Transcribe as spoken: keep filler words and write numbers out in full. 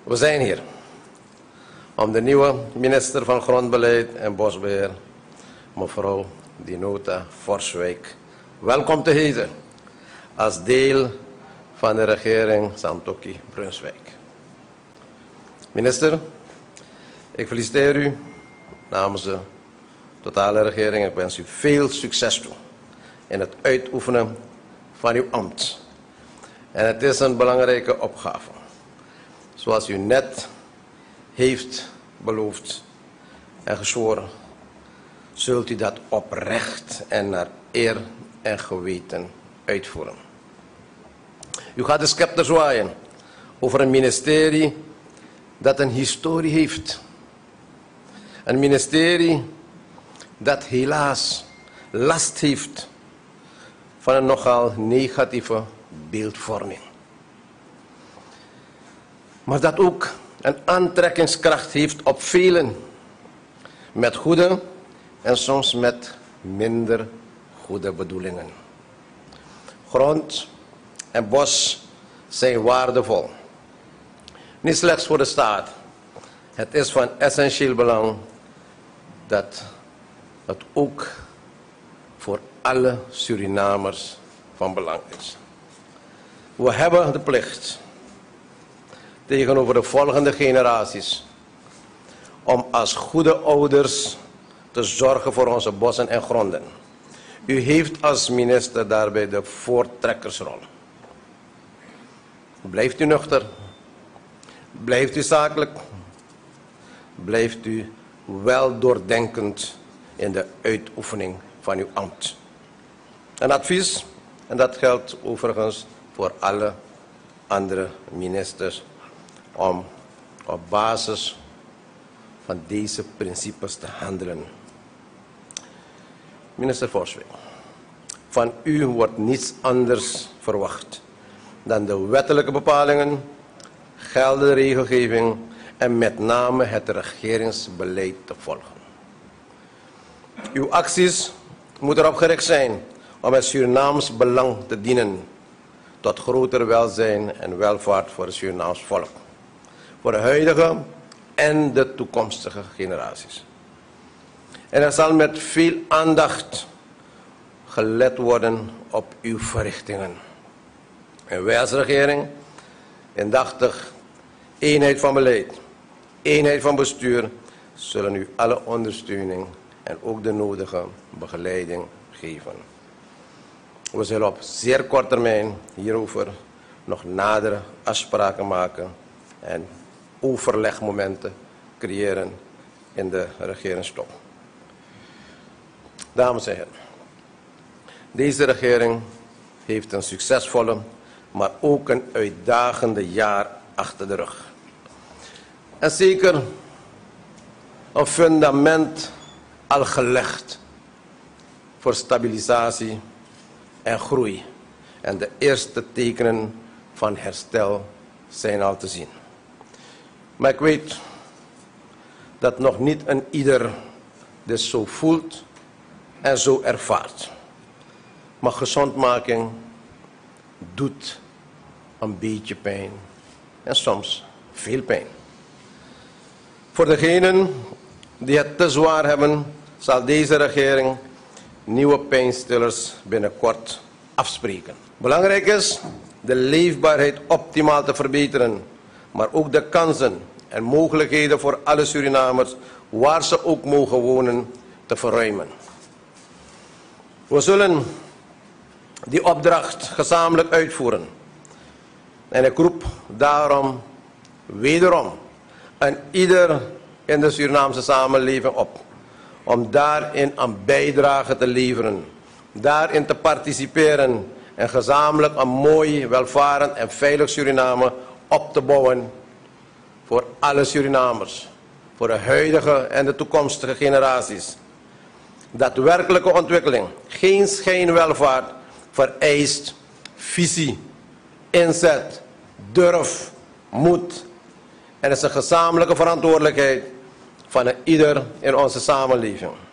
We zijn hier om de nieuwe minister van Grondbeleid en Bosbeheer, mevrouw Dinota Forswijk, welkom te heten als deel van de regering Santokki-Brunswijk. Minister, ik feliciteer u namens de totale regering. Ik wens u veel succes toe in het uitoefenen van uw ambt. En het is een belangrijke opgave. Zoals u net heeft beloofd en gezworen, zult u dat oprecht en naar eer en geweten uitvoeren. U gaat de scepter zwaaien over een ministerie dat een historie heeft. Een ministerie dat helaas last heeft van een nogal negatieve beeldvorming. Maar dat ook een aantrekkingskracht heeft op velen met goede en soms met minder goede bedoelingen. Grond en bos zijn waardevol. Niet slechts voor de staat. Het is van essentieel belang dat het ook voor alle Surinamers van belang is. We hebben de plicht tegenover de volgende generaties om als goede ouders te zorgen voor onze bossen en gronden. U heeft als minister daarbij de voortrekkersrol. Blijft u nuchter? Blijft u zakelijk? Blijft u wel doordenkend in de uitoefening van uw ambt? Een advies, en dat geldt overigens voor alle andere ministers, om op basis van deze principes te handelen. Minister Forswijk, van u wordt niets anders verwacht dan de wettelijke bepalingen, geldende regelgeving en met name het regeringsbeleid te volgen. Uw acties moeten erop gericht zijn om het Surinaams belang te dienen tot groter welzijn en welvaart voor het Surinaams volk, voor de huidige en de toekomstige generaties. En er zal met veel aandacht gelet worden op uw verrichtingen. En wij als regering, indachtig eenheid van beleid, eenheid van bestuur, zullen u alle ondersteuning en ook de nodige begeleiding geven. We zullen op zeer korte termijn hierover nog nadere afspraken maken en overlegmomenten creëren in de regeringstop. Dames en heren, deze regering heeft een succesvolle, maar ook een uitdagende jaar achter de rug. En zeker een fundament al gelegd voor stabilisatie en groei. En de eerste tekenen van herstel zijn al te zien. Maar ik weet dat nog niet een ieder dit zo voelt en zo ervaart. Maar gezondmaking doet een beetje pijn en soms veel pijn. Voor degenen die het te zwaar hebben, zal deze regering nieuwe pijnstillers binnenkort afspreken. Belangrijk is de leefbaarheid optimaal te verbeteren, maar ook de kansen en mogelijkheden voor alle Surinamers, waar ze ook mogen wonen, te verruimen. We zullen die opdracht gezamenlijk uitvoeren. En ik roep daarom wederom aan ieder in de Surinaamse samenleving op om daarin een bijdrage te leveren, daarin te participeren en gezamenlijk een mooi, welvarend en veilig Suriname op te bouwen voor alle Surinamers, voor de huidige en de toekomstige generaties. Daadwerkelijke ontwikkeling, geen schijnwelvaart, vereist visie, inzet, durf, moed. En het is een gezamenlijke verantwoordelijkheid van ieder in onze samenleving.